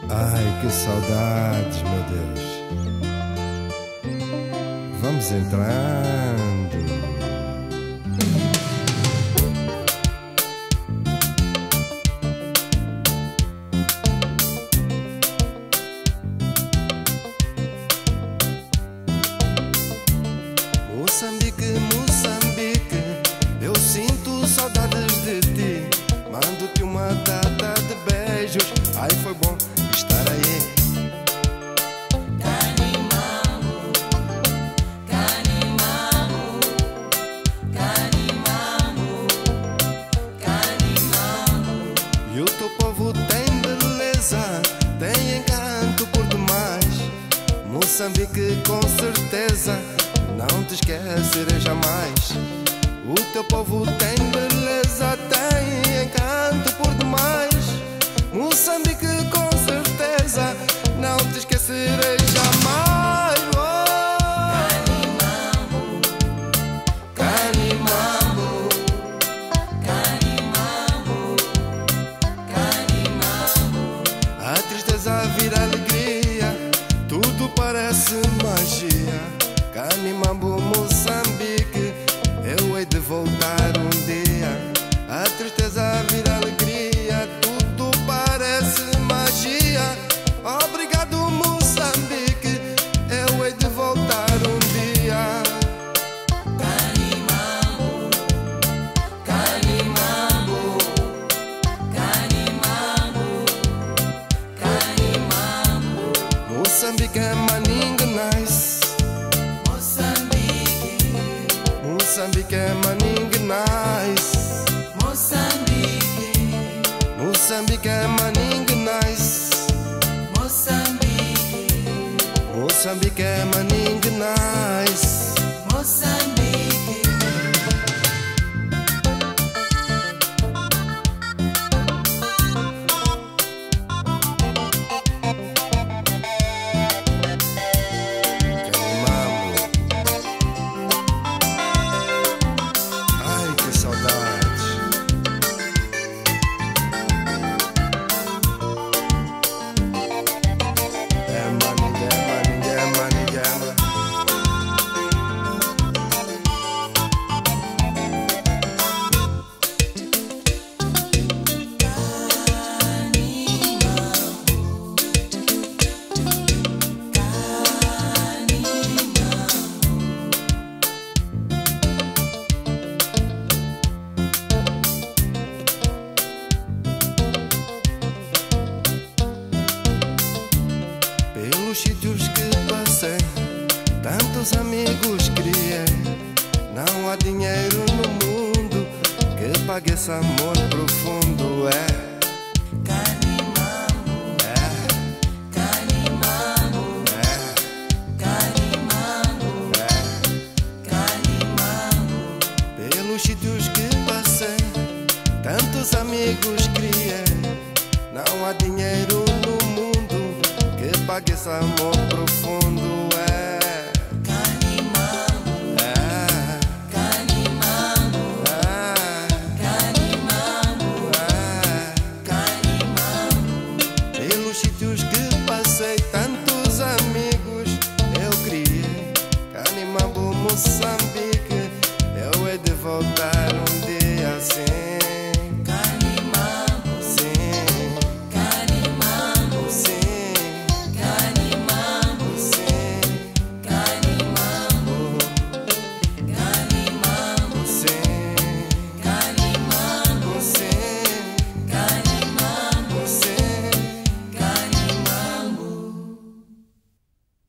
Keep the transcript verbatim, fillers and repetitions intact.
Ai, que saudades, meu Deus. Vamos entrando. Moçambique, Moçambique, eu sinto saudades de ti. Mando-te uma data de beijos. Ai, foi bom estar aí. Canimambo, Canimambo, Canimambo, Canimambo. E o teu povo tem beleza, tem encanto por demais. Moçambique, com certeza, não te esquecerei jamais. O teu povo tem beleza, tem encanto por demais. Moçambique, com certeza, não te esquecerei jamais. Oh! Canimambo, Canimambo, Canimambo. A tristeza vira alegria, tudo parece magia. Canimambo, Moçambique, eu hei de voltar um dia. A tristeza vira alegria, tudo parece magia. Obrigado, Moçambique, eu hei de voltar um dia. Canimambo, Canimambo, Canimambo, Canimambo. Moçambique é maninga nice. Moçambique, Moçambique é maninga nice. Moçambique, Moçambique é maninga nice. Moçambique, Moçambique é maninga nice. Moçambique. Canimambo. Ai, que saudades. É maninga, é maninga, é maninga, é maninga. Pelos sítios que passei, tantos amigos criei. Não há dinheiro no mundo que pague esse amor profundo. É, Canimambo, é, Canimambo, é, Canimambo, é. Canimambo. Pelos sítios que passei, tantos amigos criei. Não há dinheiro no mundo que pague esse amor profundo. É, Canimambo, é, Canimambo, é, Canimambo, é. Canimambo. Pelos sítios que passei, tantos amigos eu criei. Canimambo, Moçambique, eu hei de voltar